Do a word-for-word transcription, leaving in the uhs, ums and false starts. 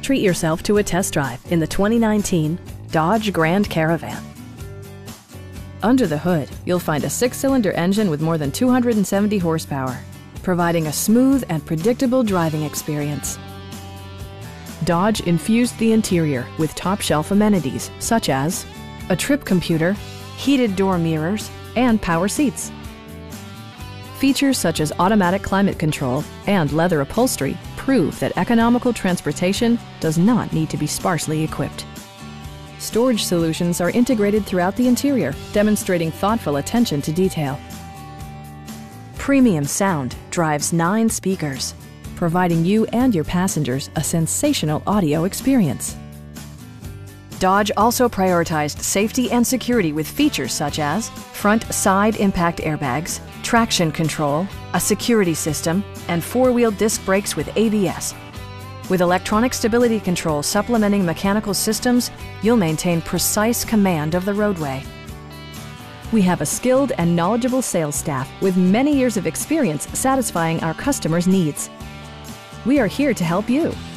Treat yourself to a test drive in the twenty nineteen Dodge Grand Caravan. Under the hood, you'll find a six-cylinder engine with more than two hundred seventy horsepower, providing a smooth and predictable driving experience. Dodge infused the interior with top-shelf amenities such as a trip computer, heated door mirrors, and power seats. Features such as automatic climate control and leather upholstery prove that economical transportation does not need to be sparsely equipped. Storage solutions are integrated throughout the interior, demonstrating thoughtful attention to detail. Premium sound drives nine speakers, providing you and your passengers a sensational audio experience. Dodge also prioritized safety and security with features such as front side impact airbags, traction control, a security system, and four-wheel disc brakes with A B S. With electronic stability control supplementing mechanical systems, you'll maintain precise command of the roadway. We have a skilled and knowledgeable sales staff with many years of experience satisfying our customers' needs. We are here to help you.